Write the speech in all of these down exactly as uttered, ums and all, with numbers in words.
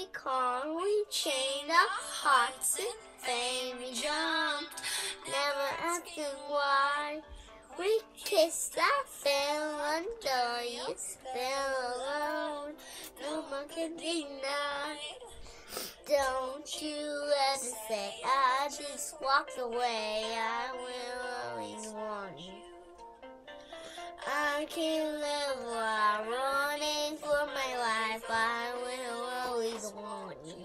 car, we chained our hearts and fame. We jumped, never asking why. We kissed, I fell under you, fell alone. No one can deny. Don't you ever say I just walked away. I will always want you. I can't live while running for my life. I will always want you.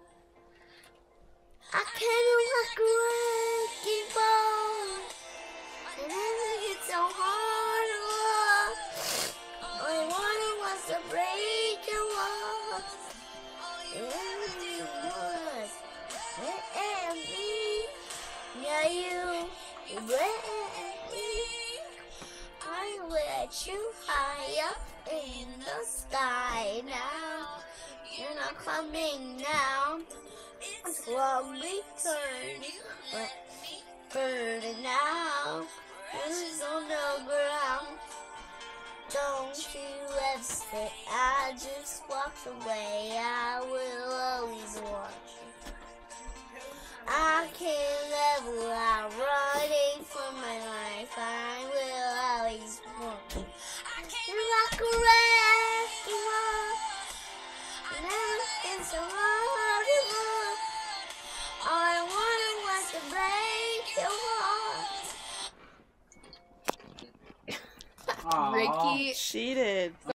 I can't walk away, keep on. And then it's so hard to walk. All I wanted was to break your heart. And everything was let me. Yeah, you let me. I let you high up in the sky now. You're not coming now. It's slowly turning. Let me burn it now. It's on the ground. Don't you ever say I just walked away. I will always want you. I can't live without running for my life. I will always want you. You walk away, you walk. Never been so hard to walk. All I wanted was to break your heart. Aw. Ricky She did.